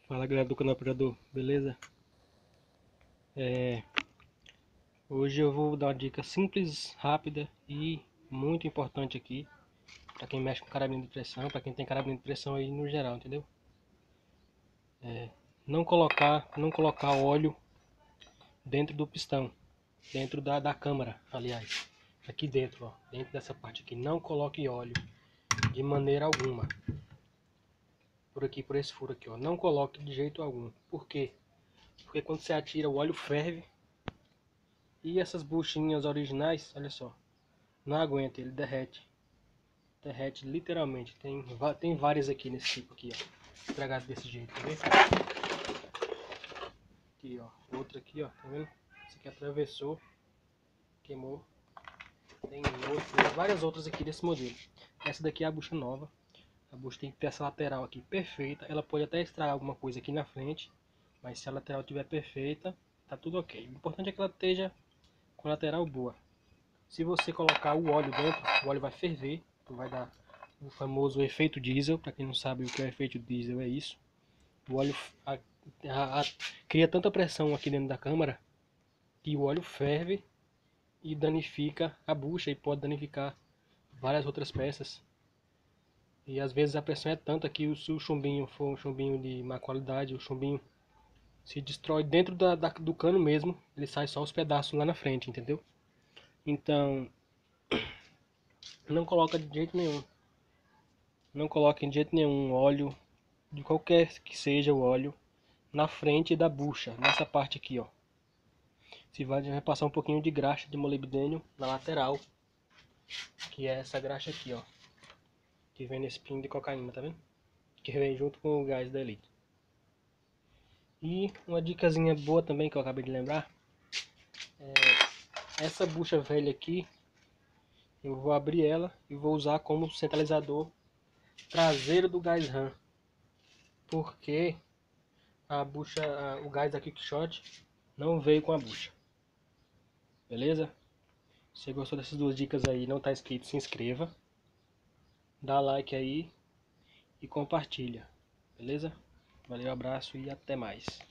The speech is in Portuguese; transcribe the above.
Fala galera do canal Operador, beleza? Hoje eu vou dar uma dica simples, rápida e muito importante aqui para quem mexe com carabina de pressão, para quem tem carabina de pressão aí no geral, entendeu? Não colocar óleo dentro do pistão, dentro da câmara, aliás, aqui dentro, ó, dentro dessa parte aqui, não coloque óleo de maneira alguma. Por aqui, por esse furo aqui, ó, não coloque de jeito algum. Por quê? Porque quando você atira, o óleo ferve. E essas buchinhas originais, olha só, não aguenta, ele derrete. Derrete literalmente. Tem várias aqui nesse tipo aqui, ó. Estragado desse jeito, tá vendo? Aqui, ó. Outra aqui, ó. Tá vendo? Essa aqui atravessou. Queimou. Tem várias outras aqui desse modelo. Essa daqui é a bucha nova. A bucha tem que ter essa lateral aqui perfeita. Ela pode até estragar alguma coisa aqui na frente. Mas se a lateral estiver perfeita, tá tudo ok. O importante é que ela esteja com a lateral boa. Se você colocar o óleo dentro, o óleo vai ferver, vai dar o famoso efeito diesel. Para quem não sabe o que é o efeito diesel, é isso. O óleo cria tanta pressão aqui dentro da câmara que o óleo ferve e danifica a bucha e pode danificar várias outras peças. E às vezes a pressão é tanta que se o chumbinho for um chumbinho de má qualidade, o chumbinho se destrói dentro do cano mesmo, ele sai só os pedaços lá na frente, entendeu? Então, não coloca de jeito nenhum. Não coloque de jeito nenhum óleo, de qualquer que seja o óleo, na frente da bucha, nessa parte aqui, ó. Se vai passar um pouquinho de graxa de molibdênio na lateral, que é essa graxa aqui, ó. Que vem nesse pino de cocaína, tá vendo? Que vem junto com o gás da Elite. E uma dicasinha boa também que eu acabei de lembrar. Essa bucha velha aqui, eu vou abrir ela e vou usar como centralizador traseiro do gás RAM. Porque a bucha, o gás da Quickshot não veio com a bucha. Beleza? Se você gostou dessas duas dicas aí e não tá inscrito, se inscreva. Dá like aí e compartilha. Beleza? Valeu, abraço e até mais.